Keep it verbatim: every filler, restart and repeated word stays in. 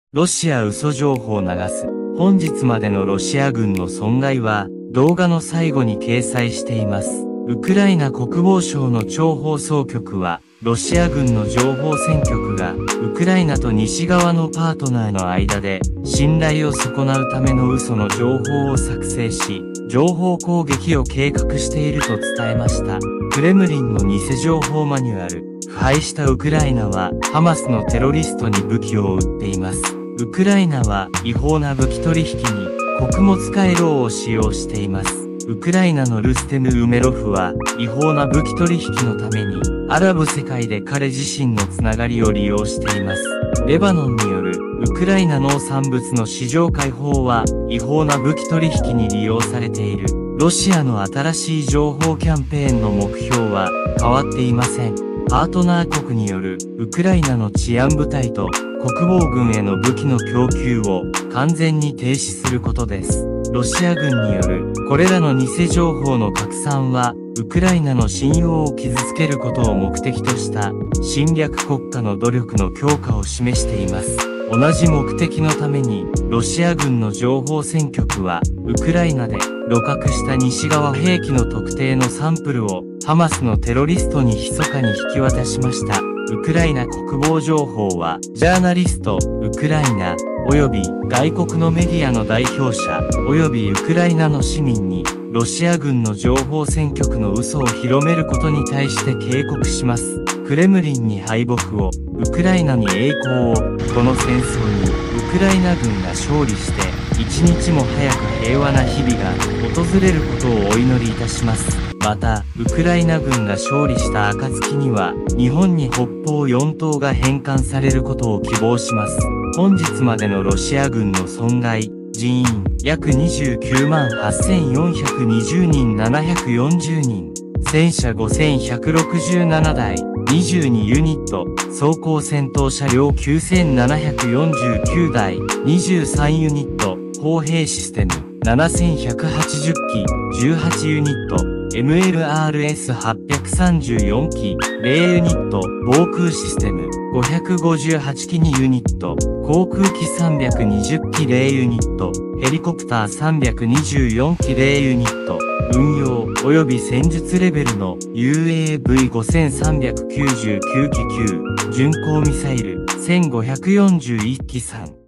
ロシア嘘情報を流す。本日までのロシア軍の損害は、動画の最後に掲載しています。ウクライナ国防省の超放送局は、ロシア軍の情報戦局が、ウクライナと西側のパートナーの間で、信頼を損なうための嘘の情報を作成し、情報攻撃を計画していると伝えました。クレムリンの偽情報マニュアル。腐敗したウクライナは、ハマスのテロリストに武器を売っています。ウクライナは、違法な武器取引に、穀物回廊を使用しています。ウクライナのルステム・ウメロフは、違法な武器取引のために、アラブ世界で彼自身のつながりを利用しています。レバノンによる、ウクライナ農産物の市場開放は、違法な武器取引に利用されている。ロシアの新しい情報キャンペーンの目標は、変わっていません。パートナー国による、ウクライナの治安部隊と、国防軍への武器の供給を、完全に停止することです。ロシア軍による、これらの偽情報の拡散は、ウクライナの信用を傷つけることを目的とした、侵略国家の努力の強化を示しています。同じ目的のために、ロシア軍の情報戦局は、ウクライナで、鹵獲した西側兵器の特定のサンプルを、ハマスのテロリストに密かに引き渡しました。ウクライナ国防情報は、ジャーナリスト、ウクライナ、及び外国のメディアの代表者、及びウクライナの市民に、ロシア軍の情報戦局の嘘を広めることに対して警告します。クレムリンに敗北を、ウクライナに栄光を、この戦争に、ウクライナ軍が勝利して、一日も早く平和な日々が訪れることをお祈りいたします。また、ウクライナ軍が勝利した暁には、日本に北方四島が返還されることを希望します。本日までのロシア軍の損害、人員、約にじゅうきゅうまんはっせんよんひゃくにじゅうにんななひゃくよんじゅうにん、戦車ごせんひゃくろくじゅうななだい、にじゅうにユニット、装甲戦闘車両きゅうせんななひゃくよんじゅうきゅうだい、にじゅうさんユニット、砲兵システム、ななせんひゃくはちじゅっき、じゅうはちユニット、エムエルアールエスはっぴゃくさんじゅうよんき、ゼロユニット、防空システム、ごひゃくごじゅうはちきにユニット、航空機さんびゃくにじゅっきゼロユニット、ヘリコプターさんびゃくにじゅうよんきゼロユニット、運用及び戦術レベルの ユーエーブイごせんさんびゃくきゅうじゅうきゅうき級、巡航ミサイルせんごひゃくよんじゅういっきさん。